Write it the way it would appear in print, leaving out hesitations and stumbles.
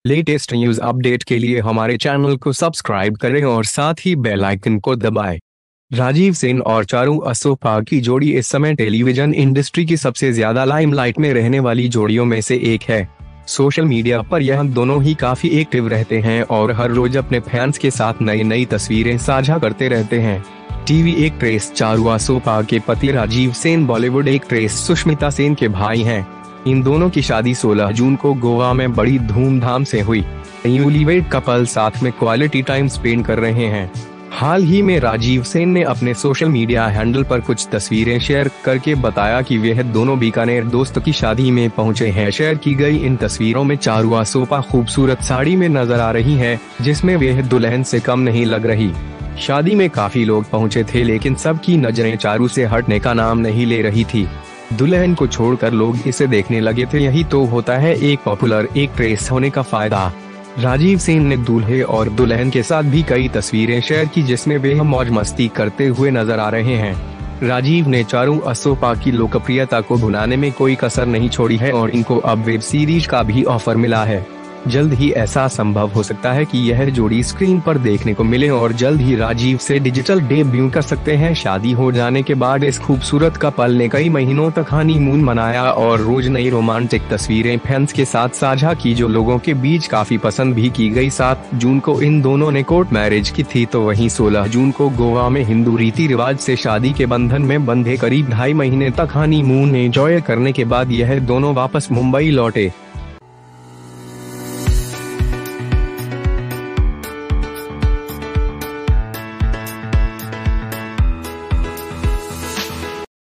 Latest news update के लिए हमारे चैनल को सब्सक्राइब करें और साथ ही बेल आइकन को दबाएं। राजीव सेन और चारू असोफा की जोड़ी इस समय टेलीविजन इंडस्ट्री की सबसे ज्यादा लाइमलाइट में रहने वाली जोड़ियों में से एक है। सोशल मीडिया पर यह दोनों ही काफी एक्टिव रहते हैं और हर रोज अपने फैंस के साथ नई नई तस्वीरें साझा करते रहते हैं। टीवी एक्ट्रेस चारू असोफा के पति राजीव सेन बॉलीवुड एक्ट्रेस सुष्मिता सेन के भाई हैं। इन दोनों की शादी 16 जून को गोवा में बड़ी धूमधाम से हुई। न्यूलीवेड कपल साथ में क्वालिटी टाइम स्पेंड कर रहे हैं। हाल ही में राजीव सेन ने अपने सोशल मीडिया हैंडल पर कुछ तस्वीरें शेयर करके बताया कि वह दोनों बीकानेर दोस्त की शादी में पहुंचे हैं। शेयर की गई इन तस्वीरों में चारू असोफा खूबसूरत साड़ी में नजर आ रही है, जिसमें वह दुल्हन से कम नहीं लग रही। शादी में काफी लोग पहुंचे थे, लेकिन सबकी नजरें चारू से हटने का नाम नहीं ले रही थी। दुल्हन को छोड़कर लोग इसे देखने लगे थे। यही तो होता है एक पॉपुलर एक्ट्रेस होने का फायदा। राजीव सेन ने दूल्हे और दुल्हन के साथ भी कई तस्वीरें शेयर की, जिसमें वे मौज मस्ती करते हुए नजर आ रहे हैं। राजीव ने चारू असोफा की लोकप्रियता को भुनाने में कोई कसर नहीं छोड़ी है और इनको अब वेब सीरीज का भी ऑफर मिला है। जल्द ही ऐसा संभव हो सकता है कि यह जोड़ी स्क्रीन पर देखने को मिले और जल्द ही राजीव से डिजिटल डेब्यू कर सकते हैं। शादी हो जाने के बाद इस खूबसूरत कपल ने कई महीनों तक हनीमून मनाया और रोज नई रोमांटिक तस्वीरें फैंस के साथ साझा की, जो लोगों के बीच काफी पसंद भी की गई। 7 जून को इन दोनों ने कोर्ट मैरिज की थी, तो वहीं 16 जून को गोवा में हिंदू रीति रिवाज से शादी के बंधन में बंधे करीब 2.5 महीने तक हनीमून एंजॉय करने के बाद यह दोनों वापस मुंबई लौटे।